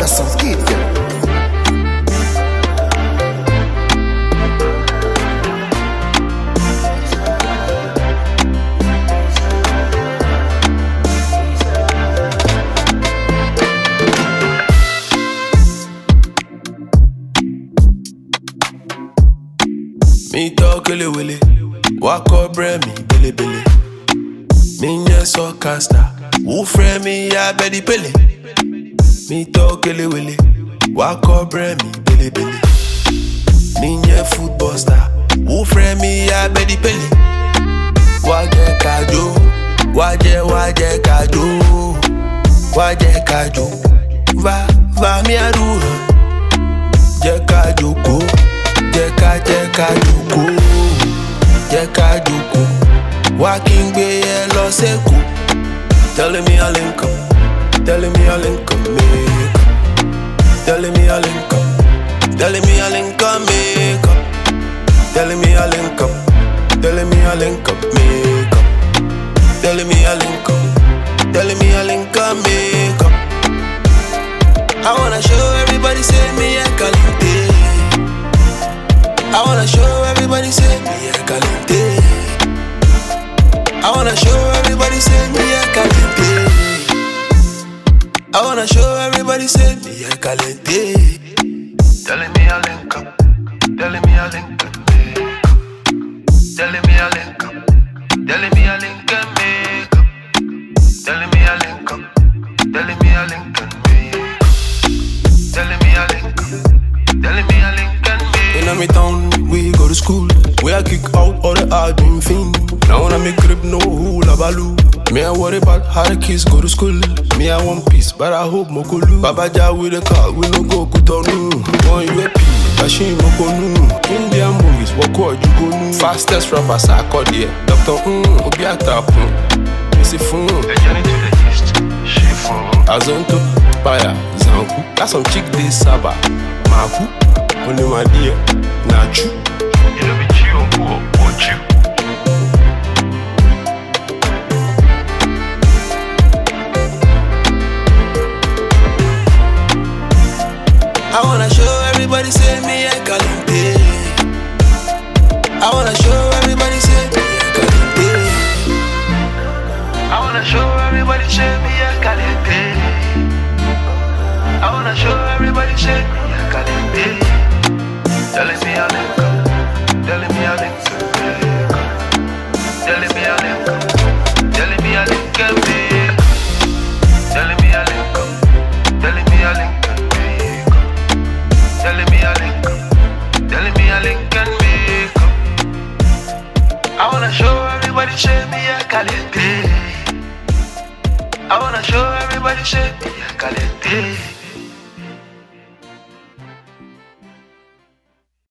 sounds good, yeah. Me talk ele wele, walk up me bele bele. Me nye so casta, who frame me ya bedi pele. Me talk ele wele, walk up me bele bele. Me nye football star, who frame me ya bedi pele. Waje kajo, waje kajo, waje kajo. Va mi aruha, je kajo ko. Jeka joko, walking be lo seku. Telling me I link up, telling me I link up, make up. Telling me I link up, telling me I link up, make up. Telling me I link up, telling me I link up, make up. Telling me I link up, telling me I link up, make up. I wanna show everybody say me a caliente. I wanna show everybody say me a caliente. I wanna show everybody say me a caliente. I wanna show everybody say me a caliente. Telling me I link up, telling me I link up, make up. Telling me I link up, telling me I link up, make up. Telling me I link up, telling me I link up, make up. Telling me I link up, telling me I link up, make up. In my town, we go to school. Where I kick out all the hard dream fiend. Now when I make grip, no hula baloo. Me I worry about how the kids go to school. Me I want peace, but I hope Mokolu. Baba Ja with the car, we no go Kutonu. One UAP, Machine Mokonu. Indian movies, what call you go nu. Fastest rappers I call here. Dr. Obiata, Missy Fun. The journey to the east, she fun. Azonto, Paya, Zanku. That's some chick this Saba, Maku. Only my dear, not you. You know be you, what you. I wanna show everybody say me a caliente. I wanna show everybody say me a caliente. I wanna show everybody say me a caliente. I wanna show everybody say me a caliente. Telling me I link up, telling me I link up, make up. Telling me I link up, telling me I link up, make up. Telling me I link up, telling me I link up, make up. Telling me I link up, telling me I link up, make up. I wanna show everybody say me a caliente. I wanna show everybody say me a caliente.